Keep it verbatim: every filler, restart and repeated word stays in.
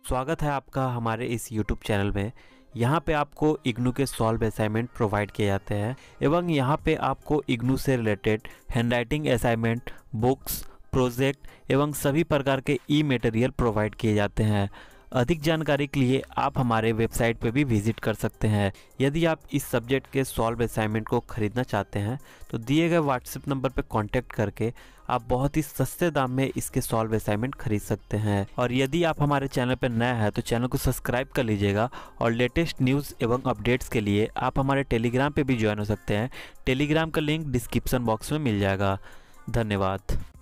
स्वागत है आपका हमारे इस यूट्यूब चैनल में। यहाँ पे आपको इग्नू के सॉल्व असाइनमेंट प्रोवाइड किए जाते हैं एवं यहाँ पे आपको इग्नू से related handwriting assignment, books, project एवं सभी प्रकार के ई मटेरियल प्रोवाइड किए जाते हैं। अधिक जानकारी के लिए आप हमारे वेबसाइट पे भी विजिट कर सकते हैं। यदि आप इस सब्जेक्ट के सॉल्व असाइनमेंट को खरीदना चाहते हैं तो दिए गए व्हाट्सएप नंबर पर कांटेक्ट करके आप बहुत ही सस्ते दाम में इसके सॉल्व असाइनमेंट खरीद सकते हैं। और यदि आप हमारे चैनल पर नया है तो चैनल को सब्सक्राइब कर लीजिएगा और लेटेस्ट न्यूज़ एवं अपडेट्स के लिए आप हमारे टेलीग्राम पे भी ज्वाइन हो सकते हैं। टेलीग्राम का लिंक डिस्क्रिप्शन बॉक्स में मिल जाएगा। धन्यवाद।